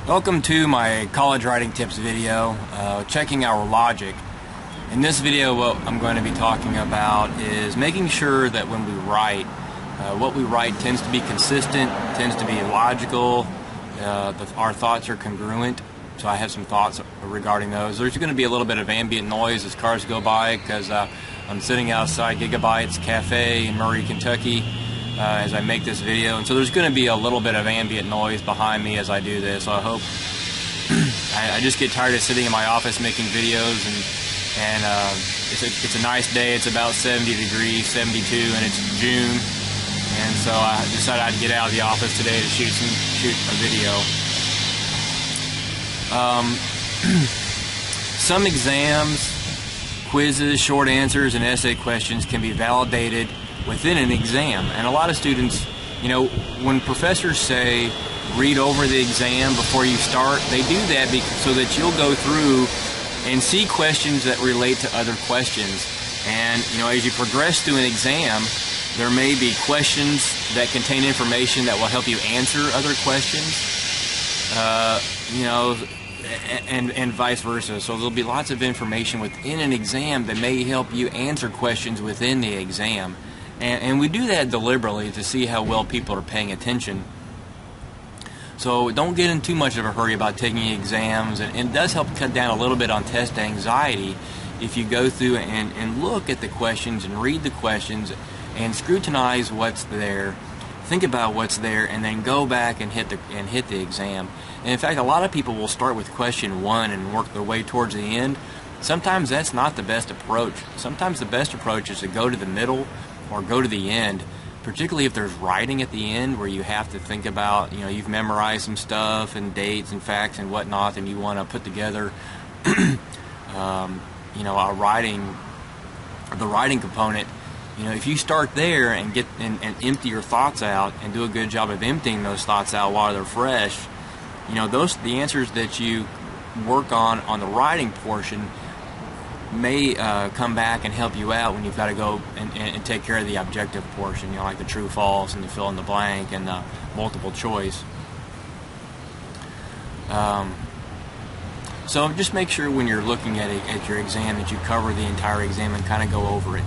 Welcome to my college writing tips video, checking our logic. In this video, what I'm going to be talking about is making sure that when we write, what we write tends to be consistent, tends to be logical, our thoughts are congruent. So I have some thoughts regarding those. There's going to be a little bit of ambient noise as cars go by because I'm sitting outside Gigabyte's Cafe in Murray, Kentucky as I make this video, and so there's going to be a little bit of ambient noise behind me as I do this. So I hope I just get tired of sitting in my office making videos, and it's a nice day. It's about 70 degrees, 72, and it's June, and so I decided I'd get out of the office today to shoot a video. Some exams, quizzes, short answers, and essay questions can be validated within an exam. And a lot of students, you know, when professors say read over the exam before you start, they do that so that you'll go through and see questions that relate to other questions. And, you know, as you progress through an exam, there may be questions that contain information that will help you answer other questions. You know, and vice versa. So there'll be lots of information within an exam that may help you answer questions within the exam. And we do that deliberately to see how well people are paying attention. So don't get in too much of a hurry about taking exams, and it does help cut down a little bit on test anxiety if you go through and look at the questions and read the questions and scrutinize what's there, think about what's there, and then go back and hit the exam. And in fact, a lot of people will start with question 1 and work their way towards the end. Sometimes that's not the best approach. Sometimes the best approach is to go to the middle or go to the end, particularly if there's writing at the end where you have to think about, you know, you've memorized some stuff and dates and facts and whatnot, and you want to put together you know, the writing component. You know, if you start there and get and empty your thoughts out and do a good job of emptying those thoughts out while they're fresh, you know, the answers that you work on the writing portion may come back and help you out when you've got to go and take care of the objective portion, you know, like the true, false, and the fill in the blank, and the multiple choice. So just make sure when you're looking at your exam that you cover the entire exam and kind of go over it.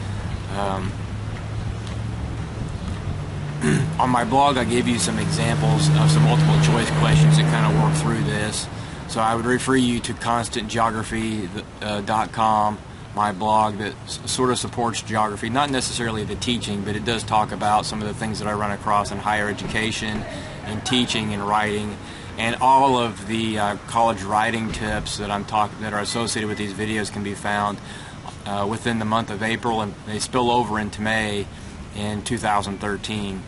On my blog, I gave you some examples of some multiple choice questions that kind of work through this. So I would refer you to constantgeography.com, my blog that sort of supports geography, not necessarily the teaching, but it does talk about some of the things that I run across in higher education and teaching and writing, and all of the college writing tips that that are associated with these videos can be found within the month of April, and they spill over into May in 2013.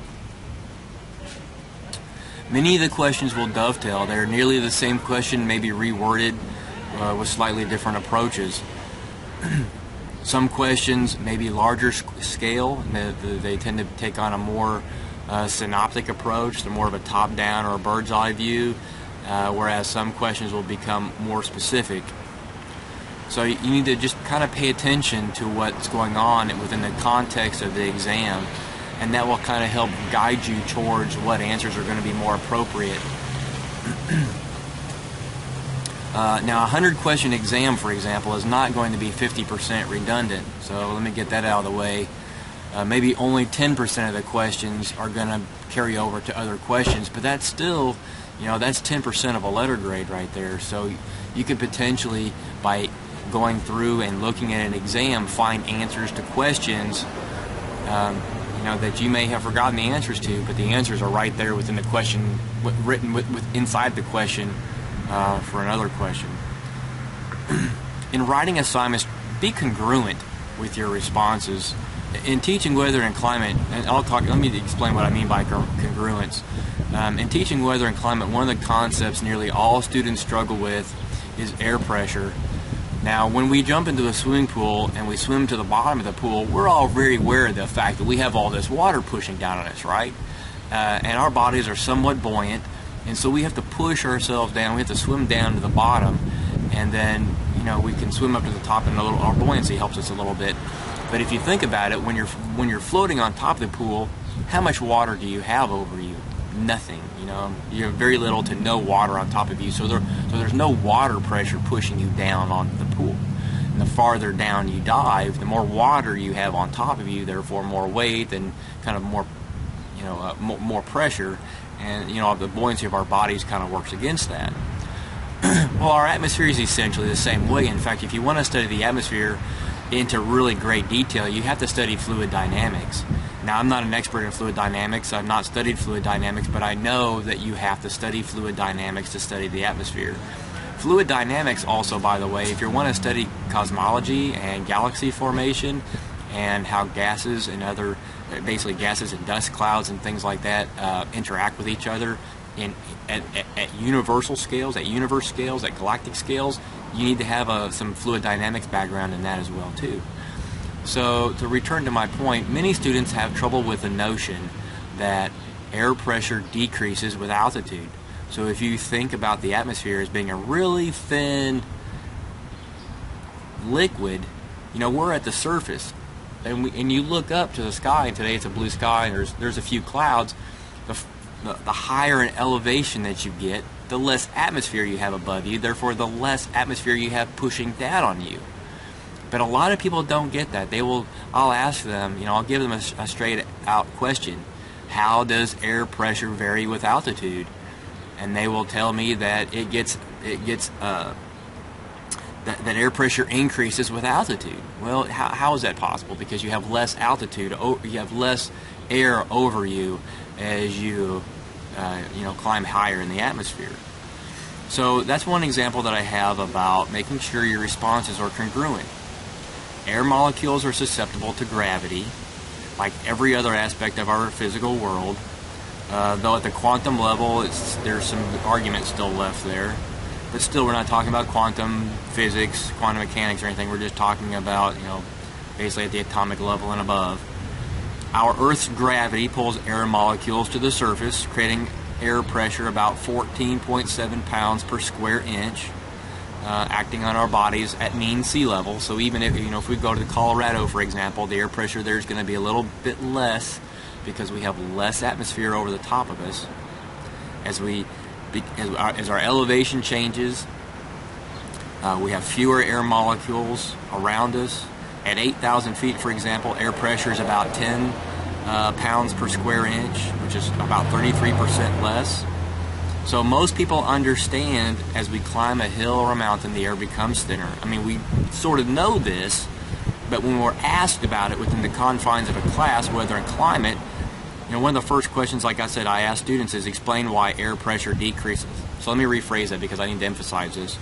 Many of the questions will dovetail. They're nearly the same question, maybe reworded with slightly different approaches. Some questions may be larger scale. They tend to take on a more synoptic approach. They're more of a top-down or a bird's-eye view, whereas some questions will become more specific. So you need to just kind of pay attention to what's going on within the context of the exam, and that will kind of help guide you towards what answers are going to be more appropriate. Now, a 100-question exam, for example, is not going to be 50% redundant. So let me get that out of the way. Maybe only 10% of the questions are going to carry over to other questions, but that's still, you know, that's 10% of a letter grade right there. So you could potentially, by going through and looking at an exam, find answers to questions you know, that you may have forgotten the answers to, but the answers are right there within the question, written inside the question for another question. In writing assignments, be congruent with your responses. In teaching weather and climate, and let me explain what I mean by congruence. In teaching weather and climate, one of the concepts nearly all students struggle with is air pressure. Now, when we jump into a swimming pool and we swim to the bottom of the pool, we're all very aware of the fact that we have all this water pushing down on us, right? And our bodies are somewhat buoyant, and so we have to push ourselves down. We have to swim down to the bottom, and then, you know, we can swim up to the top, and our buoyancy helps us a little bit. But if you think about it, when you're floating on top of the pool, how much water do you have over you? nothing. You have very little to no water on top of you, so there's no water pressure pushing you down onto the pool. And the farther down you dive, the more water you have on top of you, therefore more weight and kind of more, more pressure, and the buoyancy of our bodies kind of works against that. Well, our atmosphere is essentially the same way. In fact, if you want to study the atmosphere into really great detail, you have to study fluid dynamics. Now, I'm not an expert in fluid dynamics. I've not studied fluid dynamics, but I know that you have to study fluid dynamics to study the atmosphere. Fluid dynamics also, by the way, if you want to study cosmology and galaxy formation and how gases and basically gases and dust clouds and things like that interact with each other at universal scales, at universe scales, at galactic scales, you need to have some fluid dynamics background in that as well too. So to return to my point, many students have trouble with the notion that air pressure decreases with altitude. So if you think about the atmosphere as being a really thin liquid, we're at the surface, and you look up to the sky, and today it's a blue sky, and there's a few clouds. The higher in elevation that you get, the less atmosphere you have above you, therefore the less atmosphere you have pushing down on you. But a lot of people don't get that. I'll ask them, I'll give them a straight out question. How does air pressure vary with altitude? And they will tell me that that air pressure increases with altitude. Well, how is that possible? Because you have less altitude, you have less air over you as you climb higher in the atmosphere. So that's one example that I have about making sure your responses are congruent. Air molecules are susceptible to gravity, like every other aspect of our physical world. Though at the quantum level, there's some argument still left there. But still, we're not talking about quantum physics, quantum mechanics, or anything. We're just talking about, basically at the atomic level and above. Our Earth's gravity pulls air molecules to the surface, creating air pressure about 14.7 pounds per square inch, acting on our bodies at mean sea level. So even if we go to Colorado, for example, the air pressure there is going to be a little bit less because we have less atmosphere over the top of us. As our elevation changes, we have fewer air molecules around us. At 8,000 feet, for example, air pressure is about 10 pounds per square inch, which is about 33% less. So most people understand as we climb a hill or a mountain, the air becomes thinner. I mean, we sort of know this, but when we're asked about it within the confines of a class, whether in climate, one of the first questions, like I said, I ask students is explain why air pressure decreases. So let me rephrase that because I need to emphasize this.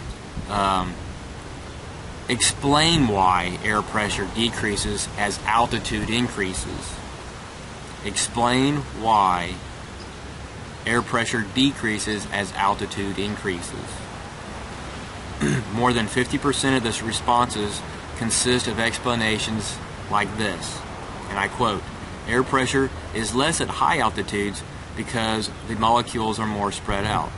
Explain why air pressure decreases as altitude increases. Explain why air pressure decreases as altitude increases. More than 50% of the responses consist of explanations like this, and I quote, air pressure is less at high altitudes because the molecules are more spread out.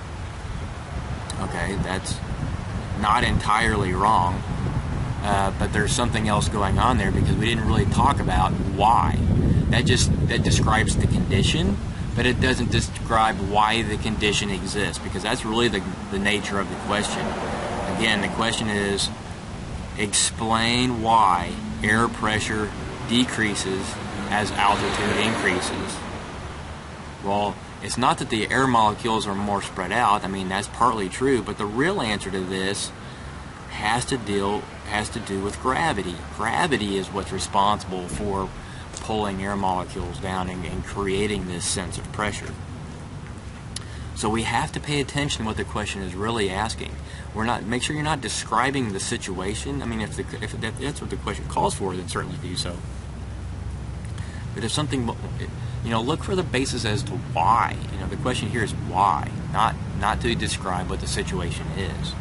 Okay, that's not entirely wrong, but there's something else going on there because we didn't really talk about why. That describes the condition, but it doesn't describe why the condition exists, because that's really the nature of the question. Again, the question is, explain why air pressure decreases as altitude increases. Well, it's not that the air molecules are more spread out. I mean, that's partly true, but the real answer to this has to do with gravity. Gravity is what's responsible for pulling air molecules down and creating this sense of pressure. So we have to pay attention to what the question is really asking. Make sure you're not describing the situation. I mean, if that's what the question calls for, then certainly do so. But if something, look for the basis as to why. The question here is why, not to describe what the situation is.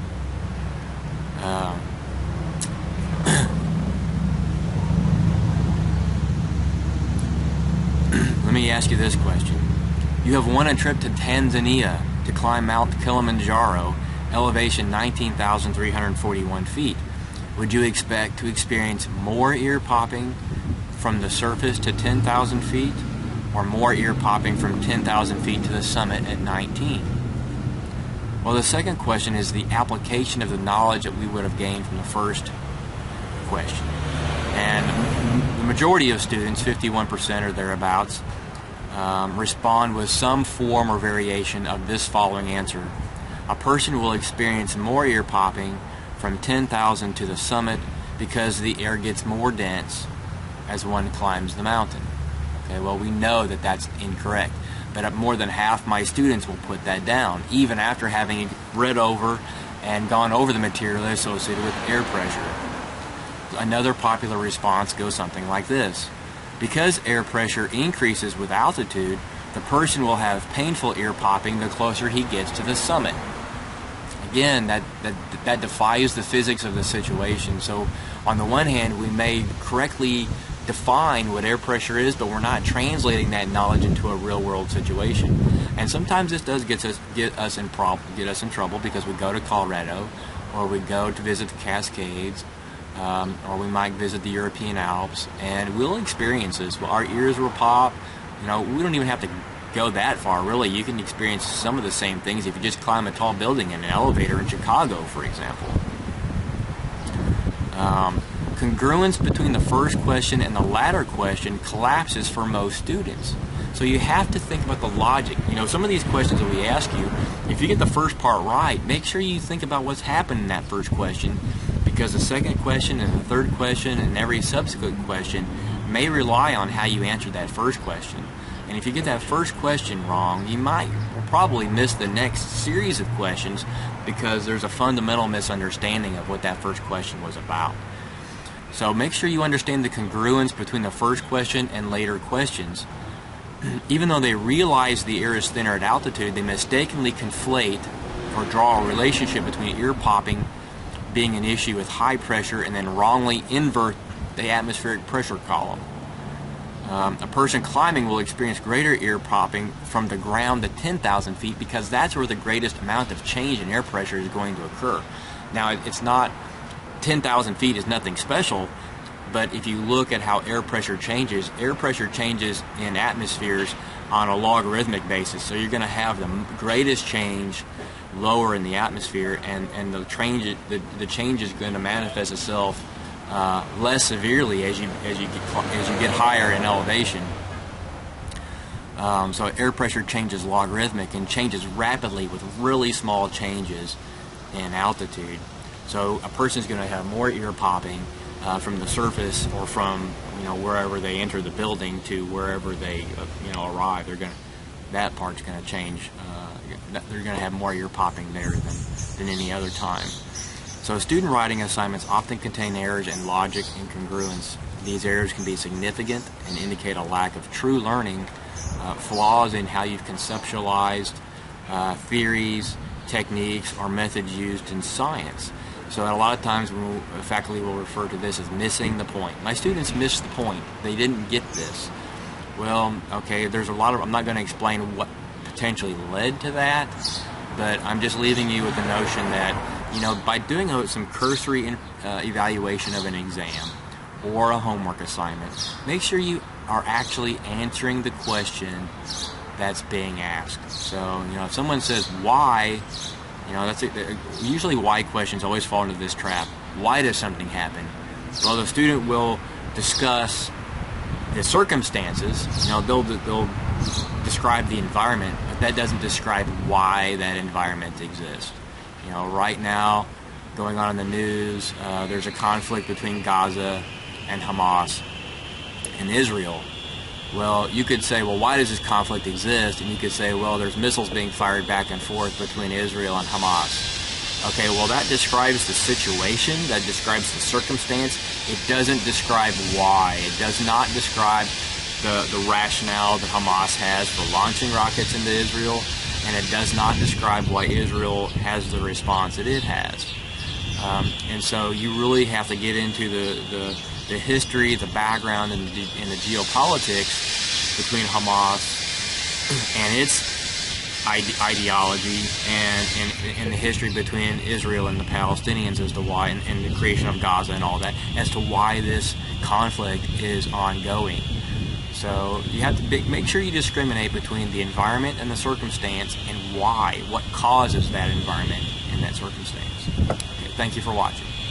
Let me ask you this question. You have won a trip to Tanzania to climb Mount Kilimanjaro, elevation 19,341 feet. Would you expect to experience more ear popping from the surface to 10,000 feet or more ear popping from 10,000 feet to the summit at 19? Well, the second question is the application of the knowledge that we would have gained from the first question. And the majority of students, 51% or thereabouts, respond with some form or variation of this following answer. A person will experience more ear popping from 10,000 to the summit because the air gets more dense as one climbs the mountain. Okay, well, we know that that's incorrect, but more than half my students will put that down, even after having read over and gone over the material associated with air pressure. Another popular response goes something like this. Because air pressure increases with altitude, the person will have painful ear popping the closer he gets to the summit. Again, that defies the physics of the situation. So on the one hand, we may correctly define what air pressure is, but we're not translating that knowledge into a real-world situation. And sometimes this does get us in trouble because we go to Colorado, or we go to visit the Cascades, or we might visit the European Alps, and we'll experience this. Well, our ears will pop. We don't even have to go that far, really. You can experience some of the same things if you just climb a tall building in an elevator in Chicago, for example. Congruence between the first question and the latter question collapses for most students. So you have to think about the logic. Some of these questions that we ask you, if you get the first part right, make sure you think about what's happened in that first question, because the second question and the third question and every subsequent question may rely on how you answered that first question. And if you get that first question wrong, you might probably miss the next series of questions because there's a fundamental misunderstanding of what that first question was about. So make sure you understand the congruence between the first question and later questions. Even though they realize the air is thinner at altitude, they mistakenly conflate or draw a relationship between ear popping being an issue with high pressure and then wrongly invert the atmospheric pressure column. A person climbing will experience greater ear popping from the ground to 10,000 feet because that's where the greatest amount of change in air pressure is going to occur. Now, it's not 10,000 feet is nothing special, but if you look at how air pressure changes in atmospheres on a logarithmic basis. So you're going to have the greatest change lower in the atmosphere, and the change is going to manifest itself less severely as you get higher in elevation. So air pressure changes logarithmic and changes rapidly with really small changes in altitude. So a person's going to have more ear popping from the surface or from wherever they enter the building to wherever they arrive. That part's going to change. They're going to have more ear popping there than any other time. So student writing assignments often contain errors in logic and congruence. These errors can be significant and indicate a lack of true learning, flaws in how you've conceptualized theories, techniques, or methods used in science. So a lot of times faculty will refer to this as missing the point. My students missed the point. They didn't get this. Well, okay, there's a lot of, I'm not going to explain what potentially led to that, but I'm just leaving you with the notion that, by doing some cursory evaluation of an exam or a homework assignment, make sure you are actually answering the question that's being asked. So, if someone says why, usually why questions always fall into this trap. Why does something happen? Well, the student will discuss the circumstances. They'll describe the environment, but that doesn't describe why that environment exists. Right now, going on in the news, there's a conflict between Gaza and Hamas and Israel. Well, you could say, well, why does this conflict exist? And you could say, well, there's missiles being fired back and forth between Israel and Hamas. Okay, well, that describes the situation, that describes the circumstance. It doesn't describe why. It does not describe the rationale that Hamas has for launching rockets into Israel, and it does not describe why Israel has the response that it has. And so you really have to get into the history, the background, and the geopolitics between Hamas and its ideology, and the history between Israel and the Palestinians as to why, and the creation of Gaza and all that, as to why this conflict is ongoing. So you have to make sure you discriminate between the environment and the circumstance and why, what causes that environment and that circumstance. Okay, thank you for watching.